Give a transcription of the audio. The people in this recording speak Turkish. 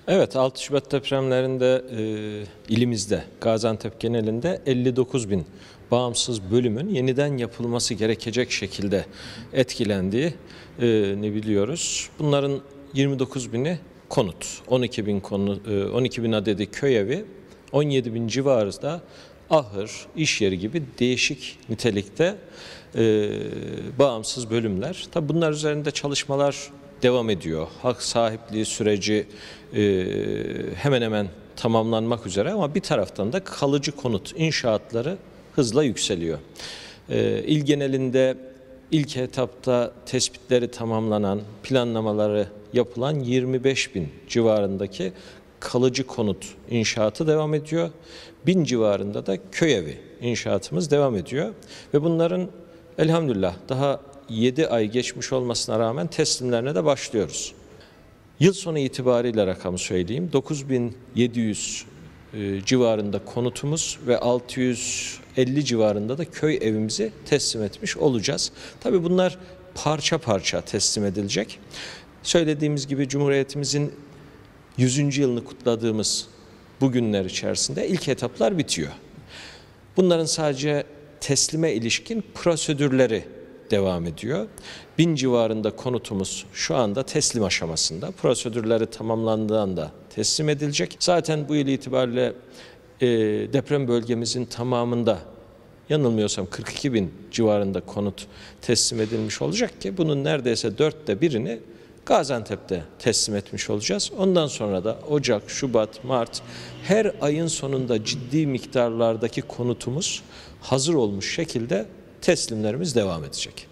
Evet, 6 Şubat depremlerinde ilimizde, Gaziantep genelinde 59 bin bağımsız bölümün yeniden yapılması gerekecek şekilde etkilendiği ne biliyoruz. Bunların 29 bini konut, 12 bin adedi köy evi, 17 bin civarı da ahır, iş yeri gibi değişik nitelikte bağımsız bölümler. Tabi bunlar üzerinde çalışmalar devam ediyor. Hak sahipliği süreci hemen hemen tamamlanmak üzere ama bir taraftan da kalıcı konut inşaatları hızla yükseliyor. İl genelinde ilk etapta tespitleri tamamlanan, planlamaları yapılan 25 bin civarındaki kalıcı konut inşaatı devam ediyor. 1000 civarında da köy evi inşaatımız devam ediyor. Ve bunların elhamdülillah daha 7 ay geçmiş olmasına rağmen teslimlerine de başlıyoruz. Yıl sonu itibariyle rakamı söyleyeyim. 9700 civarında konutumuz ve 650 civarında da köy evimizi teslim etmiş olacağız. Tabii bunlar parça parça teslim edilecek. Söylediğimiz gibi Cumhuriyetimizin 100. yılını kutladığımız bu günler içerisinde ilk etaplar bitiyor. Bunların sadece teslime ilişkin prosedürleri devam ediyor. 1000 civarında konutumuz şu anda teslim aşamasında. Prosedürleri tamamlandığında teslim edilecek. Zaten bu yıl itibariyle deprem bölgemizin tamamında yanılmıyorsam 42 bin civarında konut teslim edilmiş olacak ki bunun neredeyse 1/4'ünü Gaziantep'te teslim etmiş olacağız. Ondan sonra da Ocak, Şubat, Mart her ayın sonunda ciddi miktarlardaki konutumuz hazır olmuş şekilde teslimlerimiz devam edecek.